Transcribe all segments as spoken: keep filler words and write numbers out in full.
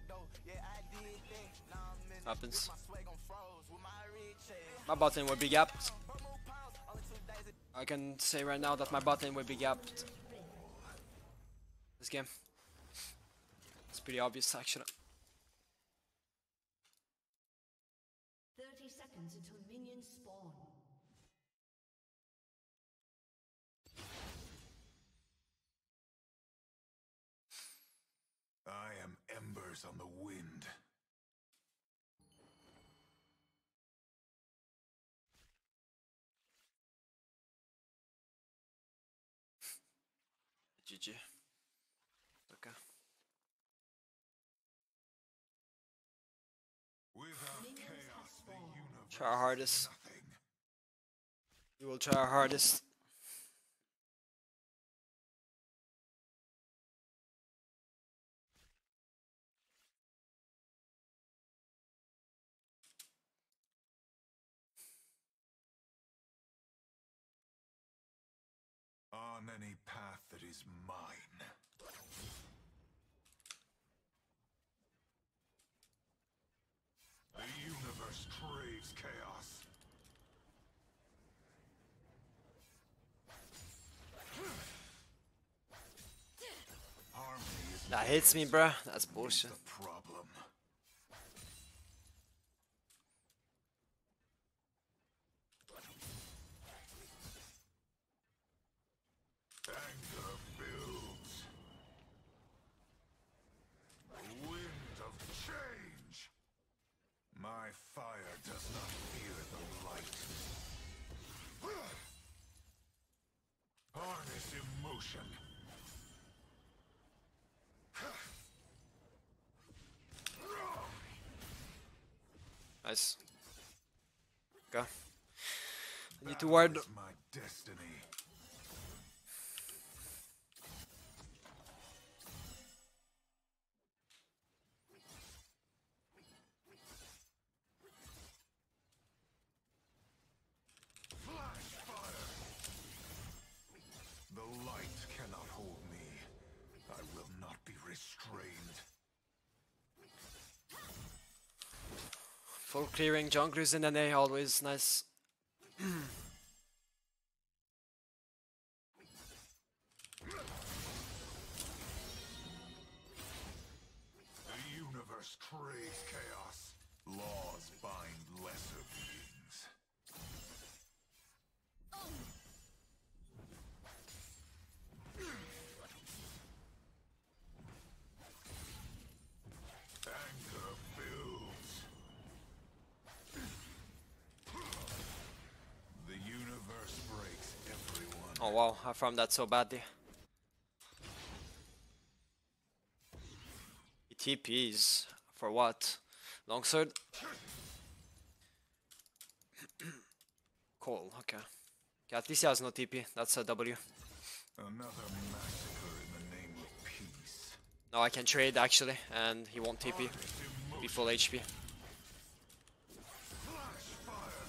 Happens. My bot lane will be gapped. I can say right now that my bot lane will be gapped this game. It's pretty obvious actually. thirty seconds until minions spawn. I am embers on the wind. G G. Okay. Without chaos, the universe Try our hardest. is nothing. We will try our hardest. On any path that is mine. The universe craves chaos. Harmony is That hits me, bruh. That's bullshit. the problem. Anger builds. A wind of change. My fire does not fear the light. Harness emotion. Nice. Go. I need to ward. Battle is my destiny. Flash fire. The light cannot hold me. I will not be restrained. Full clearing junglers in N A, always nice. The universe craves chaos. Laws bind lesser beings. Anger builds. The universe breaks everyone. Oh wow, I farmed that so badly. He T Ps for what? Longsword? Cool, okay. Okay, at least he has no T P. That's a W. Another massacre in the name of peace. No, I can trade actually, and he won't T P. Be full H P. Flash fire.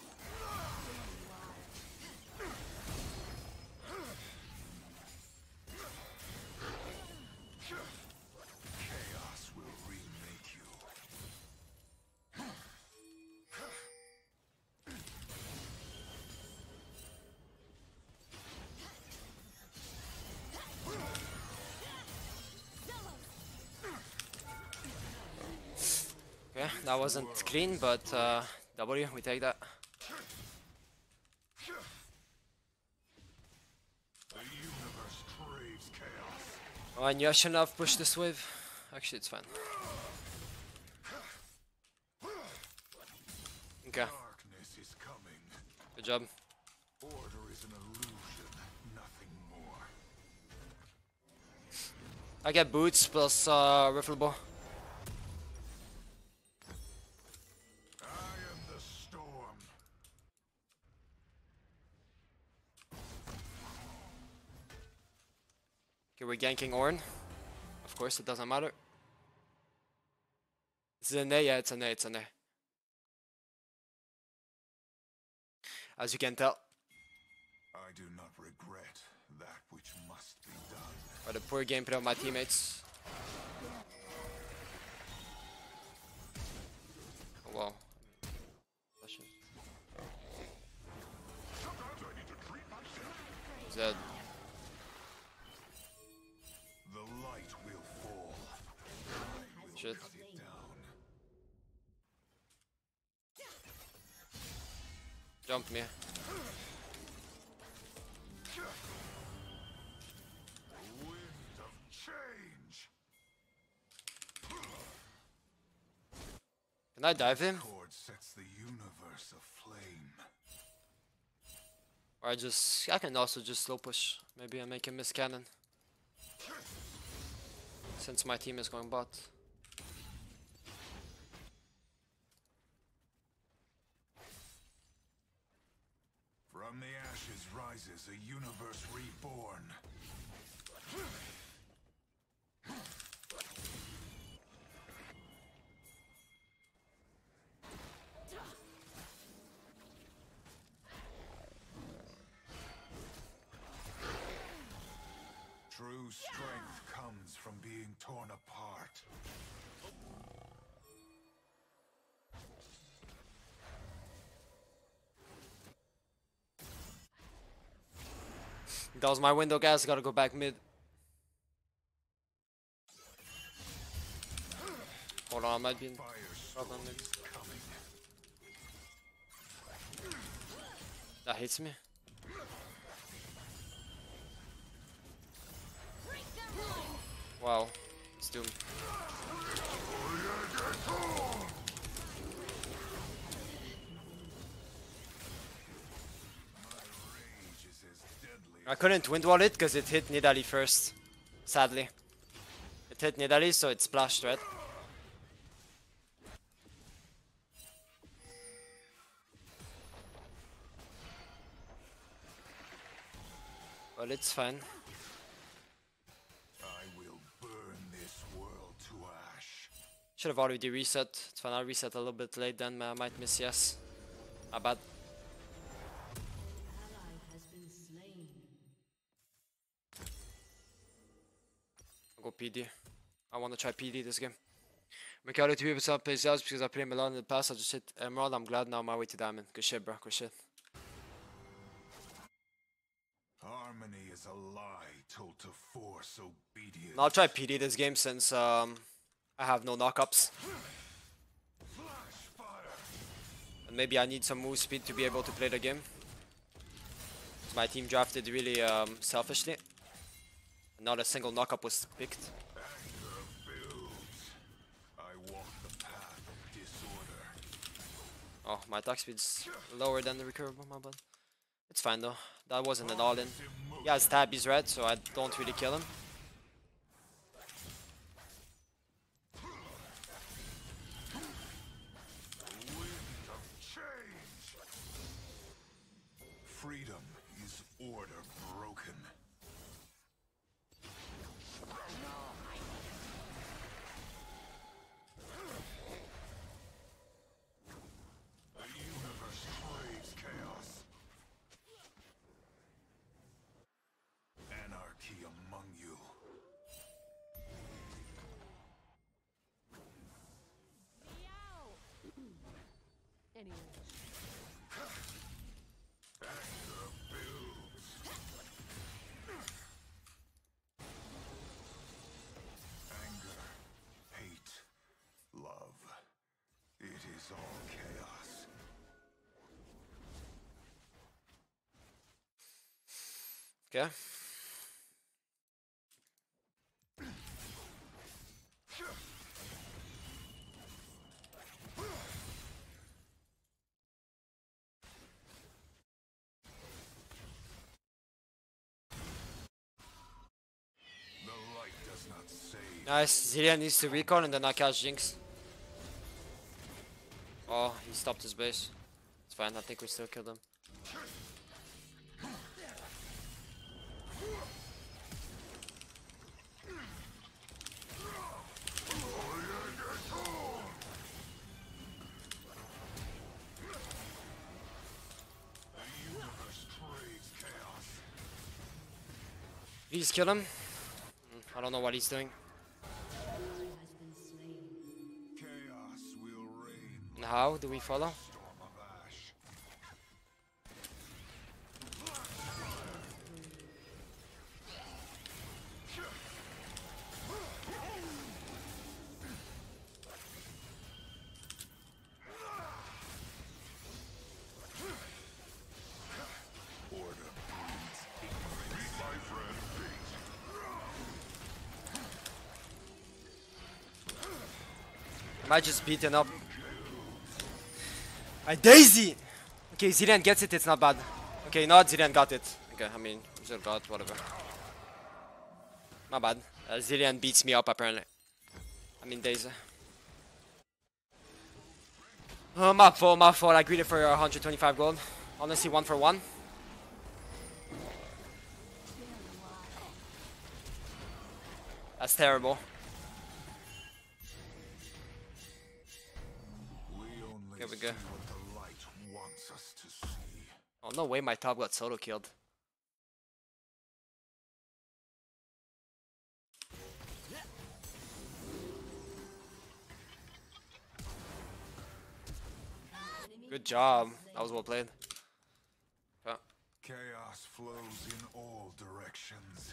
Chaos will remake you. Okay, that wasn't clean, but uh, W, we take that. The universe craves chaos. Oh, and you shouldn't have pushed this wave. Actually, it's fine. Okay, Darkness is coming. good job. Order is an illusion, nothing more. I get boots plus uh, riffleable. I am the storm. Okay, we're ganking Ornn. Of course, it doesn't matter. Is it an A? Yeah, it's an A, it's an A. As you can tell. I do not regret that which must be done. By the poor gameplay of my teammates. dead. The light will fall. I will Shit. cut it down. Jump me. Wind of change. Can I dive him? Cord sets the universe aflame. Or I just... I can also just slow push. Maybe I make him miss cannon. Since my team is going bot. From the ashes rises a universe reborn. True strength comes from being torn apart. That was my window, guys. Gotta go back mid. Hold on, I might be in problem maybe. That hits me. Wow, it's doomed. I couldn't wind wall it because it hit Nidalee first. Sadly. It hit Nidalee, so it splashed, right? Well, it's fine. I will burn this world to ash. Should have already reset. It's fine, I'll reset a little bit late then. I might miss yes. My bad. Ally has been slain. I'll go P D. I want to try P D this game. Mikhailo two percent pays out because I played Milan in the past. I just hit Emerald. I'm glad now I'm my way to Diamond. Good shit, bro. Good shit. Harmony is a lie told to force obedience. I'll try P D this game since um, I have no knockups. Flash fire. And maybe I need some move speed to be able to play the game. My team drafted really um, selfishly. Not a single knockup was picked. Anger builds. I walk the path of disorder. Oh, my attack speed's lower than the recurable, my bad. It's fine though. That wasn't an all-in. He has tabbies red, so I don't really kill him. Wind of change. Freedom is order broken. The universe craves chaos. Anarchy among you. Anyway. Anger builds. Anger, hate, love. It is all chaos. Okay. The light does not save. Nice. Zilean needs to recon and then I catch Jinx. Oh, he stopped his base. It's fine. I think we still killed him. The universe craves chaos. Please kill him. Mm, I don't know what he's doing. Ally has been slain. Chaos will reign. And how do we follow? Storm of ash. Am I just beaten up? My Daisy! Okay, Zilean gets it, it's not bad. Okay, not Zilean got it. Okay, I mean, Zil got whatever. Not bad. Uh, Zilean beats me up apparently. I mean, Daisy. Oh, my fault, my fault. I greeted for one hundred twenty-five gold. Honestly, one for one. That's terrible. Here we go. Oh, no way my top got solo killed. Good job. That was well played. Yeah. Chaos flows in all directions.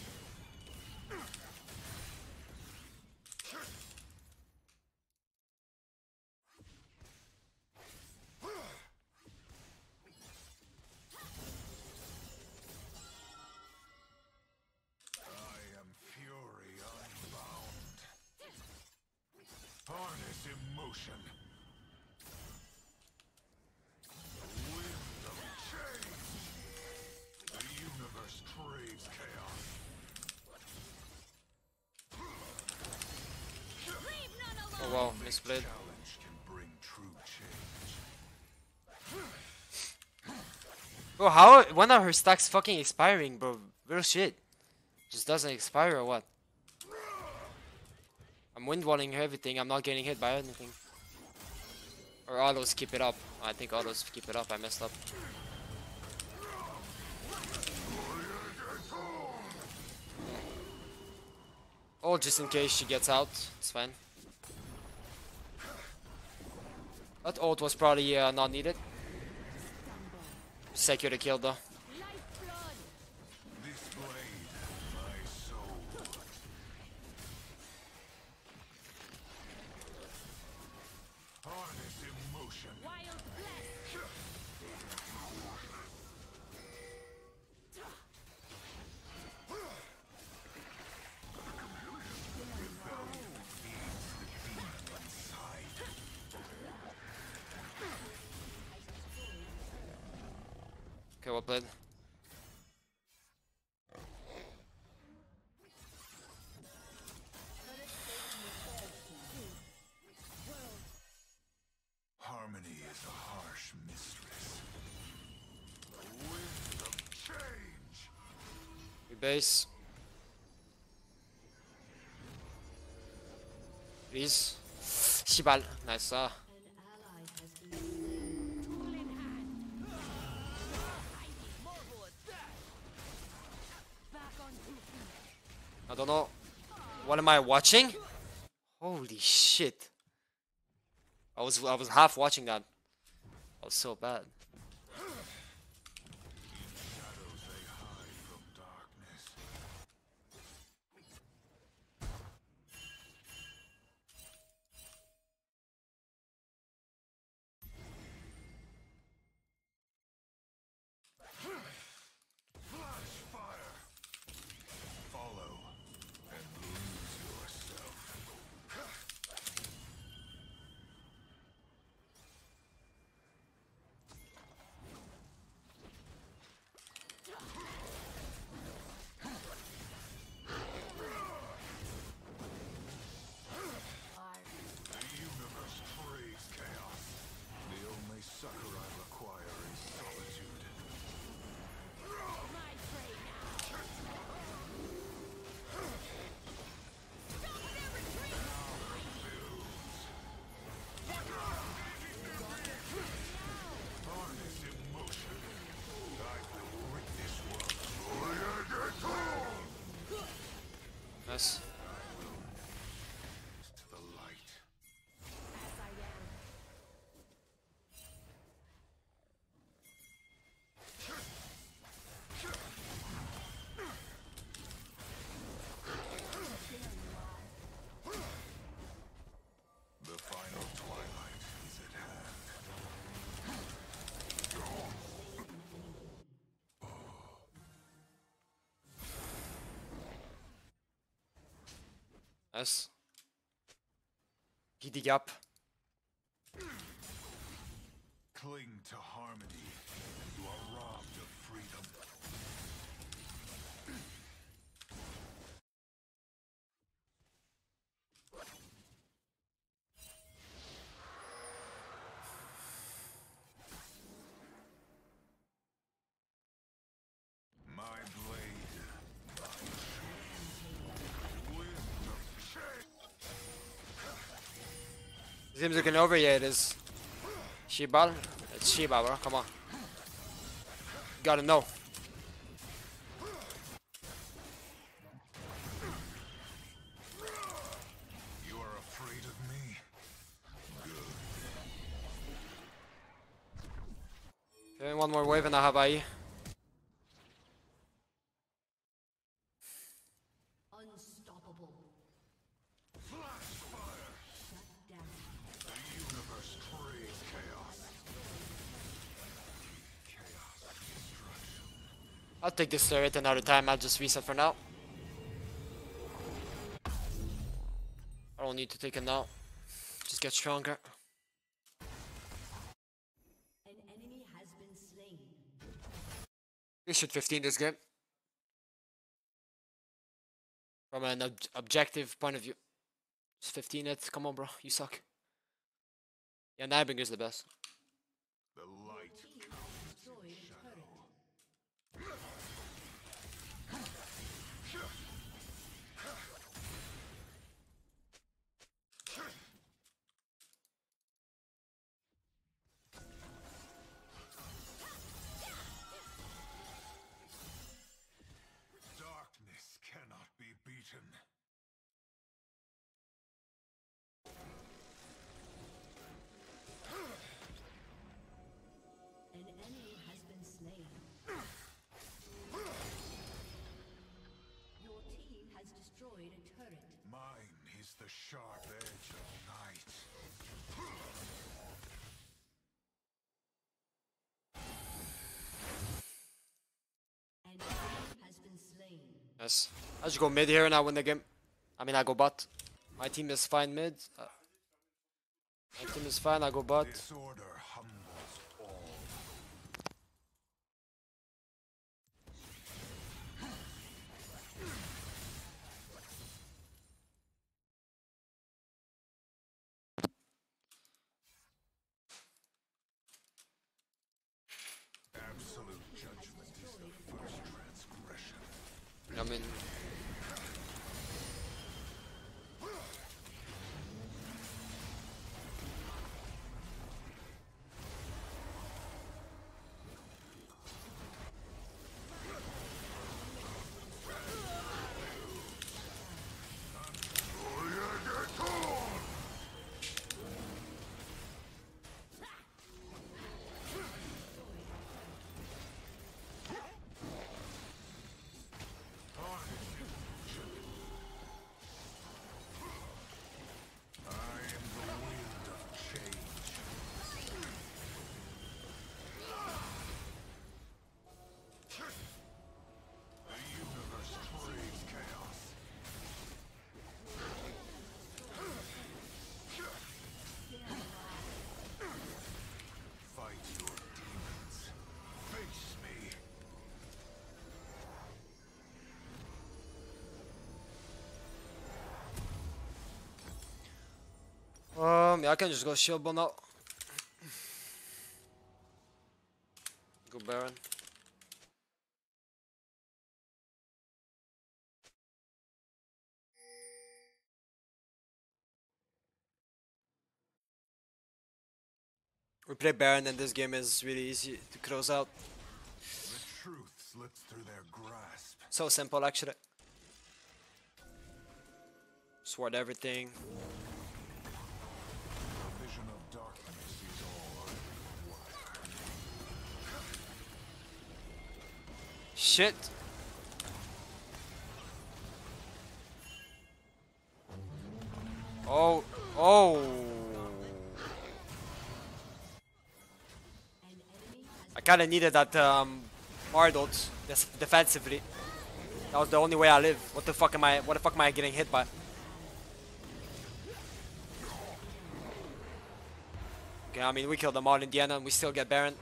I am fury unbound. Harness emotion. Craves chaos. Oh wow, misplayed. Challenge can bring true change. Bro, how? When are her stacks fucking expiring, bro? Real shit. Just doesn't expire or what? I'm windwalling everything. I'm not getting hit by anything. Or autos keep it up. I think autos keep it up. I messed up. Oh, just in case she gets out. It's fine. That ult was probably uh, not needed. Secure the kill though. Okay, well played. Harmony is a harsh mistress. The wind of change. We base. Please. Shibal. Nice. Uh. I don't know. What am I watching? Holy shit. I was I was half watching that. That was so bad. Shadows they hide from darkness. Flash fire. Follow and lose yourself. The universe craves chaos. The only succor I require is solitude. Harness emotion. I will bring this world Nice. to the light. The final twilight is at hand. Nice. He dig up. Cling to harmony, and you are robbed of freedom. My blade. Wind of change. This game's looking over, yeah, it is. Shibal? It's Shiba, bro. Come on. Gotta know. You are afraid of me? Okay, one more wave and I have A I. Unstoppable. Flash fire! Shut down. The universe craves chaos. Chaos, destruction. I'll take this turret another time. I'll just reset for now. I don't need to take it now. Just get stronger. An enemy has been slain. We should fifteen this game. From an ob objective point of view. Just fifteen it. Come on, bro. You suck. Yeah, Nibinger's the best. The light. Team has destroyed a turret. Darkness cannot be beaten. An enemy has been slain. Your team has destroyed a turret. Mine is the sharp edge of night. An enemy has been slain. Yes. I just go mid here and I win the game. I mean, I go bot. My team is fine mid. Uh, my team is fine. I go bot. Disorder humbles all. Absolute judgment is the first transgression. I mean, I am the wind of change. The universe craves chaos. Fight your demons. Face me. um, yeah, I can just go shield ball now. Go Baron. We play Baron and this game is really easy to close out. The truth slips through their grasp. So simple actually. Sword everything. The vision of darkness is all I require. Shit. Oh, oh. An enemy has I kinda needed that um Mardot defensively. That was the only way I live. What the fuck am I what the fuck am I getting hit by? Okay, I mean, we killed them all in the end and we still get Baron.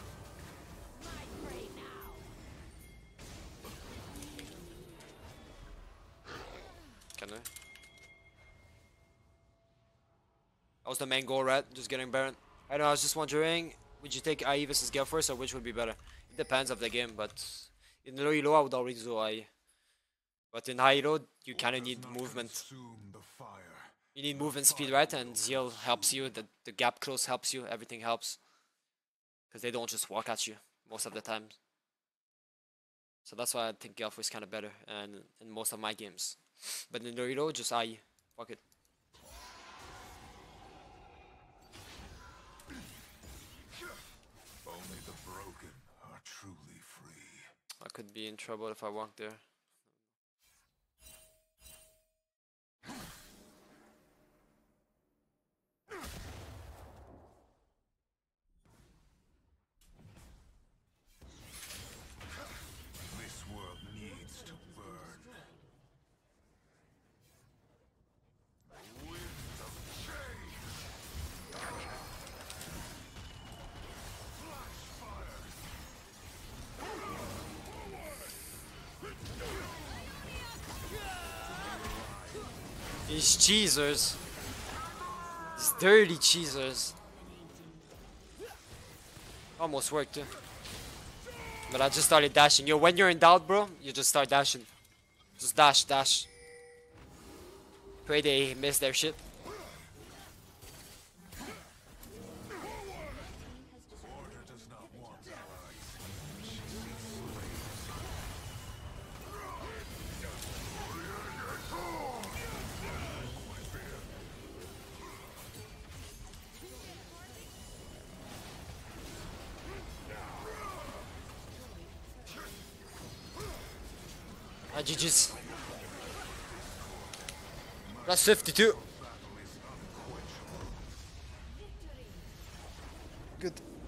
Can I? That was the main goal, right? Just getting Baron. I know, I was just wondering, would you take I E versus Gale first, or which would be better? It depends of the game, but in low elo I would already do I E. But in high elo, you kind of need movement. You need movement speed, right? And Zeal helps you, the, the gap close helps you, everything helps. Because they don't just walk at you most of the time. So that's why I think Gelfu is kind of better and in most of my games. But in low elo, just I E. Fuck it. Only the broken are truly free. I could be in trouble if I walk there. This world needs to burn. The winds of change. Flash fire. These cheesers. These dirty cheesers. Almost worked too. But I just started dashing. Yo, when you're in doubt, bro, you just start dashing. Just dash, dash. Pray they miss their shit. Order does not want allies. Ah, G G's. That's fifty-two. Good.